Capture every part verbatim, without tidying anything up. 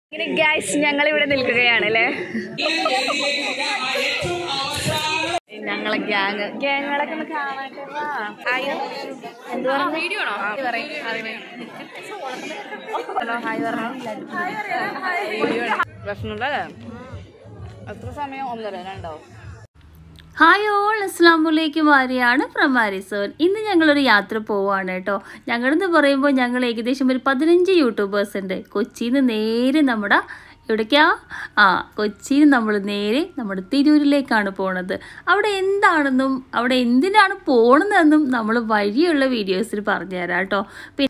Guys, ഞങ്ങൾ ഇവിടെ നിൽക്കുകയാണ് അല്ലേ? ഞങ്ങളെ ഗ്യാങ് ഗ്യാങ്ങുകളൊക്കെ ഒന്ന് കാണാട്ടെ. എന്ത് പറഞ്ഞു? വീഡിയോ ആണോ? ഹായ് പറഞ്ഞു. പ്രശ്നമുണ്ടല്ലേ? എത്ര സമയം? ഒന്നര രണ്ടോ? ഹായ് ഓൾ, അസ്സാം വലൈക്കും. ആര്യാണ് ഫ്രം aarisheaven. ഇന്ന് ഞങ്ങളൊരു യാത്ര പോവാണ് കേട്ടോ. ഞങ്ങളെന്ന് പറയുമ്പോൾ ഞങ്ങൾ ഏകദേശം ഒരു പതിനഞ്ച് യൂട്യൂബേഴ്സ് ഉണ്ട്. കൊച്ചിയിൽ നിന്ന് നേരെ നമ്മുടെ എവിടേക്കാ ആ കൊച്ചിയിൽ നമ്മൾ നേരെ നമ്മുടെ തിരൂരിലേക്കാണ് പോണത്. അവിടെ എന്താണെന്നും അവിടെ എന്തിനാണ് പോകണമെന്നും നമ്മൾ വഴിയുള്ള വീഡിയോസിൽ പറഞ്ഞുതരാം കേട്ടോ.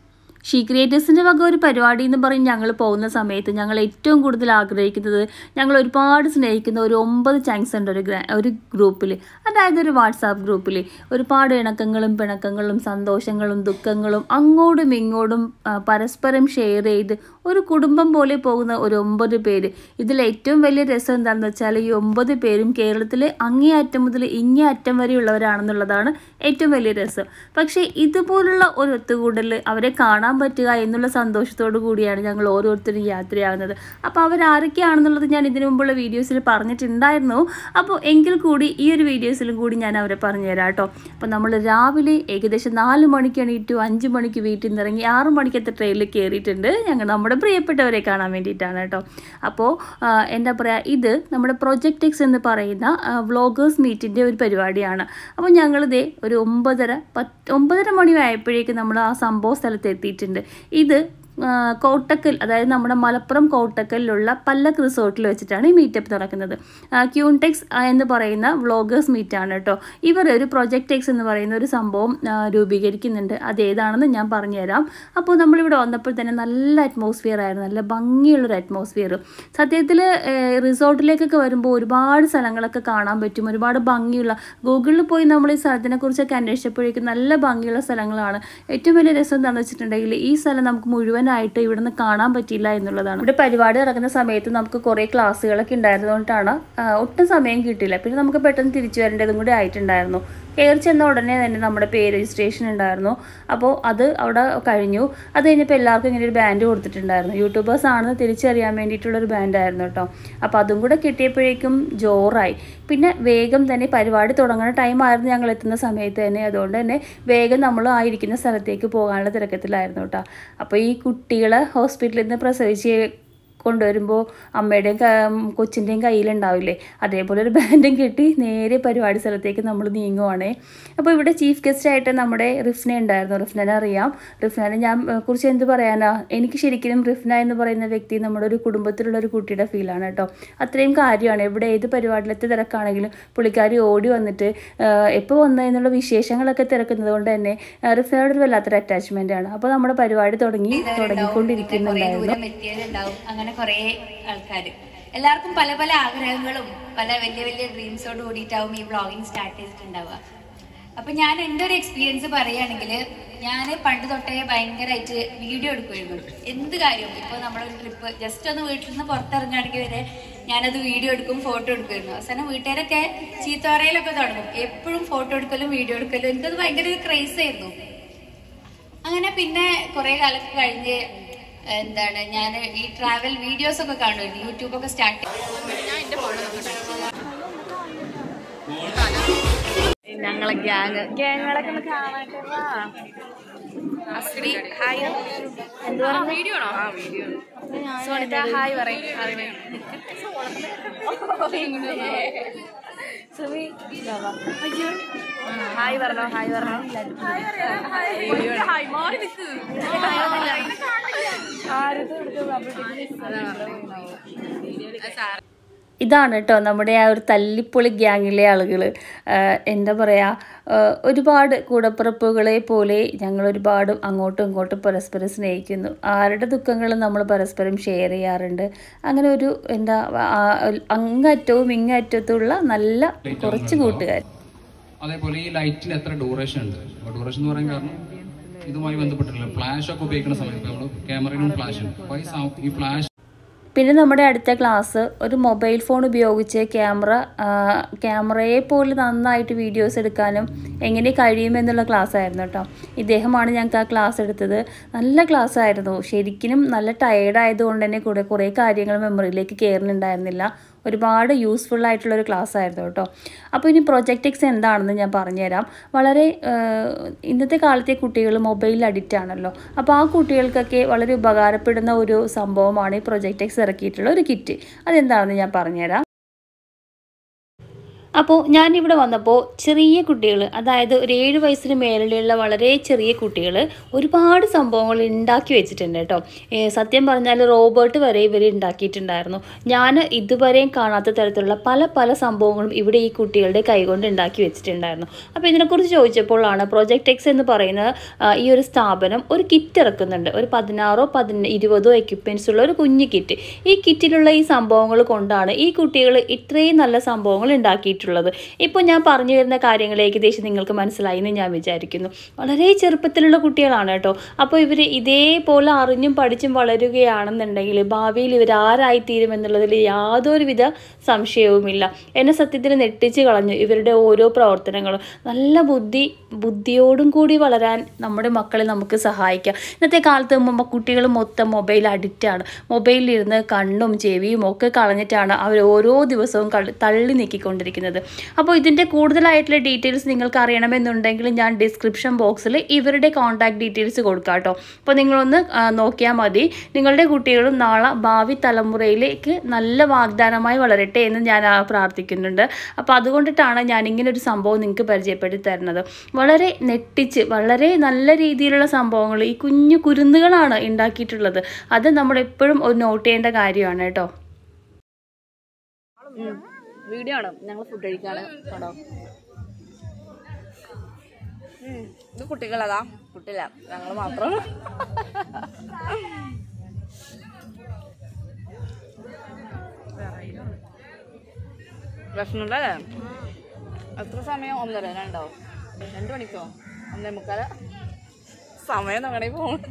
ഷീ ക്രിയേറ്റേഴ്സിൻ്റെ വക ഒരു പരിപാടി എന്ന് പറഞ്ഞ് ഞങ്ങൾ പോകുന്ന സമയത്ത് ഞങ്ങൾ ഏറ്റവും കൂടുതൽ ആഗ്രഹിക്കുന്നത്, ഞങ്ങൾ ഒരുപാട് സ്നേഹിക്കുന്ന ഒരു ഒമ്പത് ചങ്സ് ഉണ്ട് ഒരു ഒരു ഗ്രൂപ്പിൽ, അതായത് ഒരു വാട്സാപ്പ് ഗ്രൂപ്പിൽ. ഒരുപാട് ഇണക്കങ്ങളും പിണക്കങ്ങളും സന്തോഷങ്ങളും ദുഃഖങ്ങളും അങ്ങോട്ടും ഇങ്ങോട്ടും പരസ്പരം ഷെയർ ചെയ്ത് ഒരു കുടുംബം പോലെ പോകുന്ന ഒരു ഒമ്പത് പേര്. ഇതിൽ ഏറ്റവും വലിയ രസം എന്താണെന്ന് വെച്ചാൽ ഈ ഒമ്പത് പേരും കേരളത്തിലെ അങ്ങേ അറ്റം മുതൽ ഇങ്ങേ അറ്റം വരെയുള്ളവരാണെന്നുള്ളതാണ് ഏറ്റവും വലിയ രസം. പക്ഷേ ഇതുപോലുള്ള ഒരു ഒത്തുകൂടൽ അവരെ കാണാൻ പറ്റുക എന്നുള്ള സന്തോഷത്തോടു കൂടിയാണ് ഞങ്ങൾ ഓരോരുത്തരും യാത്രയാകുന്നത്. അപ്പോൾ അവരാരൊക്കെയാണെന്നുള്ളത് ഞാൻ ഇതിനു മുമ്പുള്ള വീഡിയോസിൽ പറഞ്ഞിട്ടുണ്ടായിരുന്നു. അപ്പോൾ എങ്കിൽ കൂടി ഈ ഒരു വീഡിയോസിലും കൂടി ഞാൻ അവരെ പറഞ്ഞുതരാം കേട്ടോ. അപ്പോൾ നമ്മൾ രാവിലെ ഏകദേശം നാല് മണിക്ക് എണീറ്റു, അഞ്ച് മണിക്ക് വീട്ടിൽ നിന്ന് ഇറങ്ങി ആറ് മണിക്കത്തെ ട്രെയിനിൽ കയറിയിട്ടുണ്ട്. ഞങ്ങൾ നമ്മുടെ പ്രിയപ്പെട്ടവരെ കാണാൻ വേണ്ടിയിട്ടാണ് കേട്ടോ. അപ്പോൾ എന്താ പറയുക, ഇത് നമ്മുടെ പ്രൊജക്ടെക്സ് എന്ന് പറയുന്ന വ്ലോഗേഴ്സ് മീറ്റിൻ്റെ ഒരു പരിപാടിയാണ്. അപ്പോൾ ഞങ്ങളിതേ ഒരു ഒമ്പതര പത്ത് ഒമ്പതര മണി ആയപ്പോഴേക്കും നമ്മൾ ആ സംഭവ സ്ഥലത്ത് എത്തിയിട്ടുണ്ട്. ഇത് കോട്ടക്കൽ, അതായത് നമ്മുടെ മലപ്പുറം കോട്ടക്കലിലുള്ള പല്ലക്രെസോർട്ടിൽ വെച്ചിട്ടാണ് ഈ മീറ്റപ്പ് നടക്കുന്നത്. ക്യൂൺടെക്സ് എന്ന് പറയുന്ന വ്ളോഗേഴ്സ് മീറ്റാണ് കേട്ടോ. ഇവർ ഒരു പ്രൊജക്ടെക്സ് എന്ന് പറയുന്ന ഒരു സംഭവം രൂപീകരിക്കുന്നുണ്ട്. അതേതാണെന്ന് ഞാൻ പറഞ്ഞുതരാം. അപ്പോൾ നമ്മളിവിടെ വന്നപ്പോൾ തന്നെ നല്ല അറ്റ്മോസ്ഫിയർ ആയിരുന്നു, നല്ല ഭംഗിയുള്ളൊരു അറ്റ്മോസ്ഫിയർ. സത്യത്തിൽ റിസോർട്ടിലേക്കൊക്കെ വരുമ്പോൾ ഒരുപാട് സ്ഥലങ്ങളൊക്കെ കാണാൻ പറ്റും, ഒരുപാട് ഭംഗിയുള്ള. ഗൂഗിളിൽ പോയി നമ്മൾ ഈ സ്ഥലത്തിനെ കുറിച്ചൊക്കെ അന്വേഷിച്ചപ്പോഴേക്കും നല്ല ഭംഗിയുള്ള സ്ഥലങ്ങളാണ്. ഏറ്റവും വലിയ രസം എന്താണെന്ന് വെച്ചിട്ടുണ്ടെങ്കിൽ ഈ സ്ഥലം നമുക്ക് മുഴുവൻ ആയിട്ട് ഇവിടുന്ന് കാണാൻ പറ്റിയില്ല എന്നുള്ളതാണ്. ഇവിടെ പരിപാടി നടക്കുന്ന സമയത്ത് നമുക്ക് കുറേ ക്ലാസ്സുകളൊക്കെ ഉണ്ടായിരുന്നതുകൊണ്ടാണ് ഒട്ടും സമയം കിട്ടിയില്ല. പിന്നെ നമുക്ക് പെട്ടെന്ന് തിരിച്ചു വരേണ്ടതും കൂടി ആയിട്ടുണ്ടായിരുന്നു. കയറി ചെന്ന ഉടനെ തന്നെ നമ്മുടെ പേര് രജിസ്ട്രേഷൻ ഉണ്ടായിരുന്നു. അപ്പോൾ അത് അവിടെ കഴിഞ്ഞു. അത് കഴിഞ്ഞപ്പോൾ എല്ലാവർക്കും ഇങ്ങനെ ഒരു ബാൻഡ് കൊടുത്തിട്ടുണ്ടായിരുന്നു. യൂട്യൂബേഴ്സ് ആണെന്ന് തിരിച്ചറിയാൻ വേണ്ടിയിട്ടുള്ളൊരു ബാൻഡായിരുന്നു കേട്ടോ. അപ്പോൾ അതും കൂടെ കിട്ടിയപ്പോഴേക്കും ജോറായി. പിന്നെ വേഗം തന്നെ പരിപാടി തുടങ്ങുന്ന ടൈമായിരുന്നു ഞങ്ങൾ എത്തുന്ന സമയത്ത് തന്നെ. അതുകൊണ്ട് തന്നെ വേഗം നമ്മൾ ആയിരിക്കുന്ന സ്ഥലത്തേക്ക് പോകാനുള്ള തിരക്കത്തിലായിരുന്നു കേട്ടോ. അപ്പോൾ ഈ കുട്ടികളെ ഹോസ്പിറ്റലിൽ നിന്ന് പ്രസവിച്ച് കൊണ്ടുവരുമ്പോൾ അമ്മയുടെയും കൊച്ചിൻ്റെയും കയ്യിലുണ്ടാവില്ലേ, അതേപോലെ ഒരു ബാൻഡും കെട്ടി നേരെ പരിപാടി സ്ഥലത്തേക്ക് നമ്മൾ നീങ്ങുവാണേ. അപ്പോൾ ഇവിടെ ചീഫ് ഗസ്റ്റായിട്ട് നമ്മുടെ റിഫ്ന ഉണ്ടായിരുന്നു. റിഫ്നെ അറിയാം. റിഫ്നെ ഞാൻ കുറിച്ച് എന്ത് പറയാനാ, എനിക്ക് ശരിക്കും റിഫ്ന എന്ന് പറയുന്ന വ്യക്തി നമ്മുടെ ഒരു കുടുംബത്തിലുള്ള ഒരു കുട്ടിയുടെ ഫീലാണ് കേട്ടോ. അത്രയും കാര്യമാണ്. ഇവിടെ ഏത് പരിപാടിയിലത്തെ തിരക്കാണെങ്കിലും പുള്ളിക്കാരി ഓടി വന്നിട്ട് എപ്പോൾ വന്നതെന്നുള്ള വിശേഷങ്ങളൊക്കെ തിരക്കുന്നത് കൊണ്ട് തന്നെ റിഫ്നയോട് ഒരു വല്ലാത്തൊരു അറ്റാച്ച്മെൻ്റ് ആണ്. അപ്പോൾ നമ്മുടെ പരിപാടി തുടങ്ങി തുടങ്ങിക്കൊണ്ടിരിക്കുന്നുണ്ടായിരുന്നു. അങ്ങനെ കുറേ ആൾക്കാർ, എല്ലാവർക്കും പല പല ആഗ്രഹങ്ങളും പല വലിയ വലിയ ഡ്രീംസോട് കൂടിയിട്ടാവും ഈ വ്ളോഗിങ് സ്റ്റാർട്ട് ചെയ്തിട്ടുണ്ടാവുക. അപ്പം ഞാൻ എൻ്റെ ഒരു എക്സ്പീരിയൻസ് പറയുകയാണെങ്കിൽ, ഞാൻ പണ്ട് തൊട്ടേ ഭയങ്കരമായിട്ട് വീഡിയോ എടുക്കുമായിരുന്നു. എന്ത് കാര്യവും, ഇപ്പോൾ നമ്മളൊരു ട്രിപ്പ് ജസ്റ്റ് ഒന്ന് വീട്ടിൽ നിന്ന് പുറത്തിറങ്ങുകയാണെങ്കിൽ വരെ ഞാനത് വീഡിയോ എടുക്കും, ഫോട്ടോ എടുക്കുമായിരുന്നു. അവസാനം വീട്ടുകാരൊക്കെ ചീത്ത പറയലൊക്കെ തുടങ്ങും. എപ്പോഴും ഫോട്ടോ എടുക്കലും വീഡിയോ എടുക്കലും എനിക്കത് ഭയങ്കര ഒരു ക്രേസ് ആയിരുന്നു. അങ്ങനെ പിന്നെ കുറേ കാലത്ത് കഴിഞ്ഞ് എന്താണ് ഞാൻ ഈ ട്രാവൽ വീഡിയോസ് ഒക്കെ കാണുമായിരുന്നു. യൂട്യൂബൊക്കെ സ്റ്റാർട്ട് ഞങ്ങളെ ഗ്യാങ് ഗ്യാങ്ങുകളൊക്കെ ഒന്ന് കാണാട്ടെ. ഹായ്. എന്ത് പറഞ്ഞു? വീഡിയോ ആണോ? ആ വീഡിയോ. സോണിത ഹായ് പറയും. സുമി ഹായ് പറഞ്ഞോ. ഹായ് പറഞ്ഞോ. ഇതാണ് കേട്ടോ നമ്മുടെ ആ ഒരു തല്ലിപ്പൊളി ഗ്യാങ്ങിലെ ആളുകൾ. എന്താ പറയുക, ഒരുപാട് കൂടപ്പിറപ്പുകളെ പോലെ ഞങ്ങൾ ഒരുപാട് അങ്ങോട്ടും ഇങ്ങോട്ടും പരസ്പരം സ്നേഹിക്കുന്നു. ആരുടെ ദുഃഖങ്ങളും നമ്മൾ പരസ്പരം ഷെയർ ചെയ്യാറുണ്ട്. അങ്ങനെ ഒരു എന്താ അങ്ങറ്റവും ഇങ്ങറ്റത്തുള്ള നല്ല കുറച്ച് കൂട്ടുകാർ. അതേപോലെ ഈ ലൈറ്റിന് എത്ര ഡ്യൂറേഷൻ ഉണ്ട്? ഡ്യൂറേഷൻ എന്ന് പറയാൻ കാരണം ഇതുമായി ബന്ധപ്പെട്ടില്ല. ഫ്ലാഷ് ഒക്കെ ഉപയോഗിക്കുന്ന സമയത്ത് നമ്മൾ ക്യാമറയിലും ഫ്ലാഷ് ഉണ്ട്. അപ്പോൾ ഈ ഫ്ലാഷ് പിന്നെ നമ്മുടെ അടുത്ത ക്ലാസ് ഒരു മൊബൈൽ ഫോൺ ഉപയോഗിച്ച് ക്യാമറ ക്യാമറയെ പോലെ നന്നായിട്ട് വീഡിയോസ് എടുക്കാനും എങ്ങനെ കഴിയുമെന്നുള്ള ക്ലാസ് ആയിരുന്നു കേട്ടോ. ഇദ്ദേഹമാണ് ഞങ്ങൾക്ക് ആ ക്ലാസ് എടുത്തത്. നല്ല ക്ലാസ് ആയിരുന്നു. ശരിക്കും നല്ല ടയേർഡ് ആയതുകൊണ്ട് തന്നെ കൂടെ കുറേ കാര്യങ്ങൾ മെമ്മറിയിലേക്ക് കയറുന്നുണ്ടായിരുന്നില്ല. ഒരുപാട് യൂസ്ഫുൾ ആയിട്ടുള്ളൊരു ക്ലാസ് ആയിരുന്നു കേട്ടോ. അപ്പോൾ ഇനി പ്രൊജക്റ്റിക്സ് എന്താണെന്ന് ഞാൻ പറഞ്ഞുതരാം. വളരെ ഇന്നത്തെ കാലത്തെ കുട്ടികൾ മൊബൈലിൽ അഡിക്റ്റ് ആണല്ലോ. അപ്പോൾ ആ കുട്ടികൾക്കൊക്കെ വളരെ ഉപകാരപ്പെടുന്ന ഒരു സംഭവമാണ് ഈ പ്രൊജക്റ്റിക്സ് ഇറക്കിയിട്ടുള്ള ഒരു കിറ്റ്. അതെന്താണെന്ന് ഞാൻ പറഞ്ഞുതരാം. അപ്പോൾ ഞാനിവിടെ വന്നപ്പോൾ ചെറിയ കുട്ടികൾ, അതായത് ഒരു ഏഴ് വയസ്സിന് മേലുള്ള വളരെ ചെറിയ കുട്ടികൾ ഒരുപാട് സംഭവങ്ങൾ ഉണ്ടാക്കി വെച്ചിട്ടുണ്ട് കേട്ടോ. സത്യം പറഞ്ഞാൽ റോബോട്ട് വരെ ഇവർ ഉണ്ടാക്കിയിട്ടുണ്ടായിരുന്നു. ഞാൻ ഇതുവരെയും കാണാത്ത തരത്തിലുള്ള പല പല സംഭവങ്ങളും ഇവിടെ ഈ കുട്ടികളുടെ കൈകൊണ്ട് ഉണ്ടാക്കി വെച്ചിട്ടുണ്ടായിരുന്നു. അപ്പോൾ ഇതിനെക്കുറിച്ച് ചോദിച്ചപ്പോഴാണ് പ്രൊജക്റ്റിക്സ് എന്ന് പറയുന്ന ഈ ഒരു സ്ഥാപനം ഒരു കിറ്റ് ഇറക്കുന്നുണ്ട്. ഒരു പതിനാറോ പതിന ഇരുപതോ എക്യുപ്മെൻറ്റ്സ് ഉള്ള ഒരു കുഞ്ഞു കിറ്റ്. ഈ കിറ്റിലുള്ള ഈ സംഭവങ്ങൾ കൊണ്ടാണ് ഈ കുട്ടികൾ ഇത്രയും നല്ല സംഭവങ്ങൾ ഉണ്ടാക്കിയിട്ടുള്ളത്. ഇപ്പോൾ ഞാൻ പറഞ്ഞു വരുന്ന കാര്യങ്ങൾ ഏകദേശം നിങ്ങൾക്ക് മനസ്സിലായി എന്ന് ഞാൻ വിചാരിക്കുന്നു. വളരെ ചെറുപ്പത്തിലുള്ള കുട്ടികളാണ് കേട്ടോ. അപ്പോൾ ഇവർ ഇതേപോലെ അറിഞ്ഞും പഠിച്ചും വളരുകയാണെന്നുണ്ടെങ്കിൽ ഭാവിയിൽ ഇവർ ആരായിത്തീരും എന്നുള്ളതിൽ യാതൊരുവിധ സംശയവുമില്ല. എന്നെ സത്യത്തിൽ നെട്ടിച്ച് കളഞ്ഞു ഇവരുടെ ഓരോ പ്രവർത്തനങ്ങളും. നല്ല ബുദ്ധി ബുദ്ധിയോടും കൂടി വളരാൻ നമ്മുടെ മക്കളെ നമുക്ക് സഹായിക്കാം. ഇന്നത്തെ കാലത്ത് കുട്ടികൾ മൊത്തം മൊബൈൽ അഡിക്റ്റാണ്. മൊബൈലിലിരുന്ന് കണ്ണും ചെവിയും ഒക്കെ കളഞ്ഞിട്ടാണ് അവർ ഓരോ ദിവസവും തള്ളി നീക്കിക്കൊണ്ടിരിക്കുന്നത്. അപ്പോൾ ഇതിൻ്റെ കൂടുതലായിട്ടുള്ള ഡീറ്റെയിൽസ് നിങ്ങൾക്ക് അറിയണമെന്നുണ്ടെങ്കിൽ ഞാൻ ഡിസ്ക്രിപ്ഷൻ ബോക്സിൽ ഇവരുടെ കോൺടാക്ട് ഡീറ്റെയിൽസ് കൊടുക്കാം കേട്ടോ. അപ്പോൾ നിങ്ങളൊന്ന് നോക്കിയാൽ മതി. നിങ്ങളുടെ കുട്ടികളും നാളെ ഭാവി തലമുറയിലേക്ക് നല്ല വാഗ്ദാനമായി വളരട്ടെ എന്ന് ഞാൻ പ്രാർത്ഥിക്കുന്നുണ്ട്. അപ്പോൾ അതുകൊണ്ടിട്ടാണ് ഞാൻ ഇങ്ങനെ ഒരു സംഭവം നിങ്ങൾക്ക് പരിചയപ്പെടുത്തി തരുന്നത്. വളരെ നെട്ടിച്ച് വളരെ നല്ല രീതിയിലുള്ള സംഭവങ്ങൾ ഈ കുഞ്ഞു കുരുന്നുകളാണ് ഉണ്ടാക്കിയിട്ടുള്ളത്. അത് നമ്മളെപ്പോഴും ഒരു നോട്ട് ചെയ്യേണ്ട കാര്യമാണ് കേട്ടോ. വീഡിയോ ആണ്. ഞങ്ങൾ ഫുഡ് കഴിക്കാണ് കേട്ടോ. ഇത് കുട്ടികളതാ കുട്ടില്ല, ഞങ്ങൾ മാത്രം. പ്രശ്നമില്ലേ? എത്ര സമയം? ഒന്നര രണ്ടോ രണ്ട് മണിക്കോ ഒന്നേ മുക്കാല സമയം നോക്കണേ പോകണം.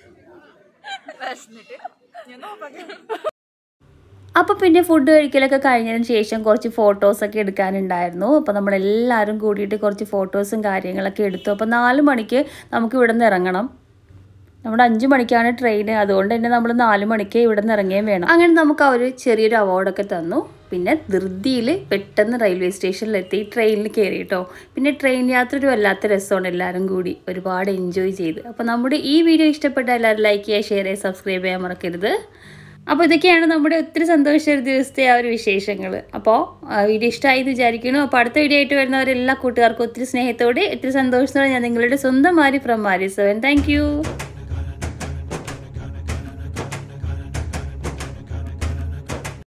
അപ്പോൾ പിന്നെ ഫുഡ് കഴിക്കലൊക്കെ കഴിഞ്ഞതിന് ശേഷം കുറച്ച് ഫോട്ടോസൊക്കെ എടുക്കാനുണ്ടായിരുന്നു. അപ്പോൾ നമ്മളെല്ലാവരും കൂടിയിട്ട് കുറച്ച് ഫോട്ടോസും കാര്യങ്ങളൊക്കെ എടുത്തു. അപ്പോൾ നാല് മണിക്ക് നമുക്ക് ഇവിടെ നിന്ന് ഇറങ്ങണം. നമ്മുടെ അഞ്ച് മണിക്കാണ് ട്രെയിൻ. അതുകൊണ്ട് തന്നെ നമ്മൾ നാല് മണിക്ക് ഇവിടെ നിന്ന് ഇറങ്ങുകയും വേണം. അങ്ങനെ നമുക്ക് അവർ ചെറിയൊരു അവാർഡൊക്കെ തന്നു. പിന്നെ ധൃതിയിൽ പെട്ടെന്ന് റെയിൽവേ സ്റ്റേഷനിലെത്തി ട്രെയിനിൽ കയറി കേട്ടോ. പിന്നെ ട്രെയിൻ യാത്ര ഒരു വല്ലാത്ത രസമാണ്. എല്ലാവരും കൂടി ഒരുപാട് എൻജോയ് ചെയ്ത്. അപ്പോൾ നമ്മുടെ ഈ വീഡിയോ ഇഷ്ടപ്പെട്ട എല്ലാവരും ലൈക്ക് ചെയ്യുക, ഷെയർ ചെയ്യുക, സബ്സ്ക്രൈബ് ചെയ്യാൻ മറക്കരുത്. അപ്പോൾ ഇതൊക്കെയാണ് നമ്മുടെ ഒത്തിരി സന്തോഷ ഒരു ദിവസത്തെ ആ ഒരു വിശേഷങ്ങൾ. അപ്പോൾ വീഡിയോ ഇഷ്ടമായി എന്ന് വിചാരിക്കുന്നു. അപ്പോൾ അടുത്ത വീഡിയോ ആയിട്ട് വരുന്നവരെല്ലാ കൂട്ടുകാർക്കും ഒത്തിരി സ്നേഹത്തോടെ ഒത്തിരി സന്തോഷത്തോടെ ഞാൻ നിങ്ങളുടെ സ്വന്തം Mari from Mari seven. Thank U.